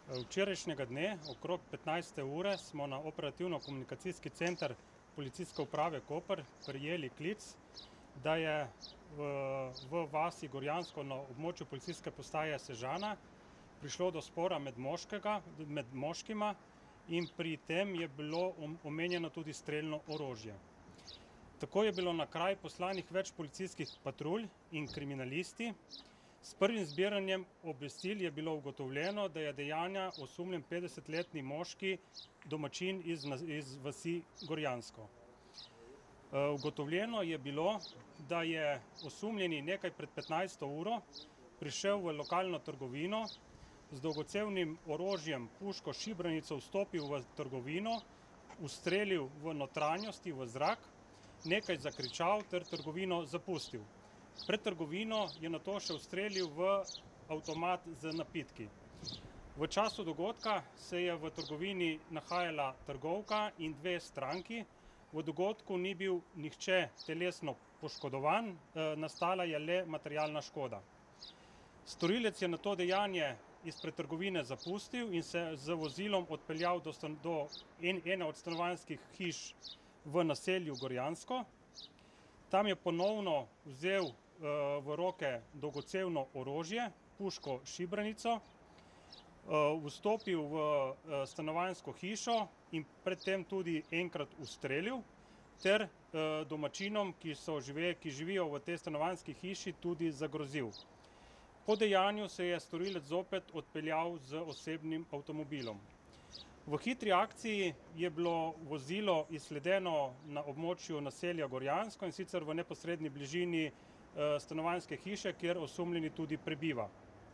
Včerajšnjega dne, okrog 15. ure, smo na operativno-komunikacijski center Policijske uprave Koper prejeli klic, da je v vasi Gorjansko na območju policijske postaje Sežana prišlo do spora med moškima in pri tem je bilo omenjeno tudi strelno orožje. Tako je bilo na kraj poslanih več policijskih patrulj in kriminalisti. S prvim zbiranjem obvestil je bilo ugotovljeno, da je dejanja osumljen 50-letni moški domačin iz vasi Gorjansko. Ugotovljeno je bilo, da je osumljeni nekaj pred 15. uro prišel v lokalno trgovino, z dolgocevnim orožjem puško šibranico vstopil v trgovino, ustrelil v notranjosti v zrak, nekaj zakričal ter trgovino zapustil. Pred trgovino je nato še ustrelil v avtomat z napitki. V času dogodka se je v trgovini nahajala trgovka in dve stranki. V dogodku ni bil nihče telesno poškodovan, nastala je le materialna škoda. Storilec je nato dejanje izpred trgovine zapustil in se z vozilom odpeljal do ene od stanovanjskih hiš v naselju Gorjansko. Tam je ponovno vzel v roke dolgocevno orožje, puško šibranico, vstopil v stanovanjsko hišo in predtem tudi enkrat ustrelil, ter domačinom, ki živijo v tej stanovanjski hiši, tudi zagrozil. Po dejanju se je storilec zopet odpeljal z osebnim avtomobilom. V hitri akciji je bilo vozilo izsledeno na območju naselja Gorjansko, in sicer v neposredni bližini stanovanjske hiše, kjer osumljeni tudi prebiva.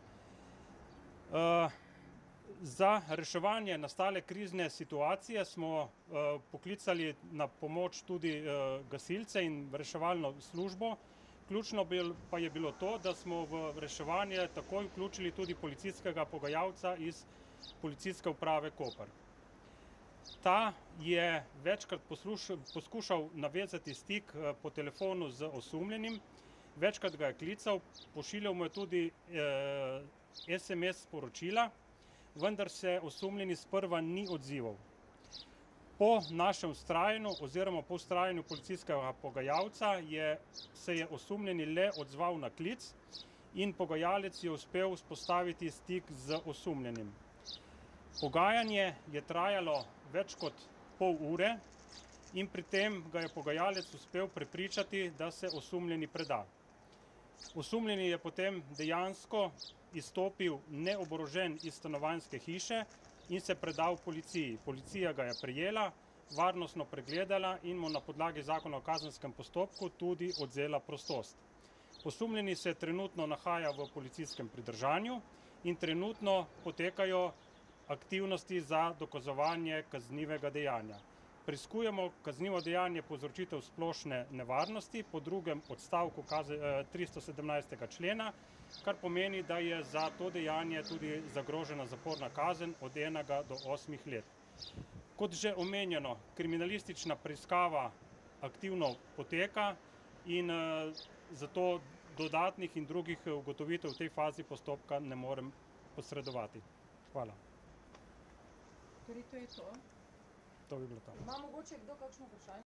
Za reševanje nastale krizne situacije smo poklicali na pomoč tudi gasilce in reševalno službo. Ključno pa je bilo to, da smo v reševanje takoj vključili tudi policijskega pogajalca iz Policijske uprave Koper. Ta je večkrat poskušal navezati stik po telefonu z osumljenim, večkrat ga je klical, pošiljal mu je tudi SMS sporočila, vendar se osumljeni sprva ni odzival. Po našem vztrajanju oziroma po vztrajanju policijskega pogajalca se je osumljeni le odzval na klic in pogajalec je uspel vzpostaviti stik z osumljenim. Pogajanje je trajalo več kot pol ure in pri tem ga je pogajalec uspel prepričati, da se osumljeni preda. Osumljeni je potem dejansko izstopil neoborožen iz stanovanjske hiše in se predal policiji. Policija ga je prijela, varnostno pregledala in mu na podlagi zakona o kazenskem postopku tudi odvzela prostost. Osumljeni se trenutno nahaja v policijskem pridržanju in trenutno potekajo aktivnosti za dokazovanje kaznivega dejanja. Preiskujemo kaznivo dejanje povzročitev splošne nevarnosti po drugem odstavku 317. člena, kar pomeni, da je za to dejanje tudi zagrožena zaporna kazen od 1 do 8 let. Kot že omenjeno, kriminalistična preiskava aktivno poteka in zato dodatnih in drugih ugotovitev v tej fazi postopka ne morem posredovati. Hvala. Torej, to je to? To bi bilo to. Ima mogoče kdo kakšno vprašanje?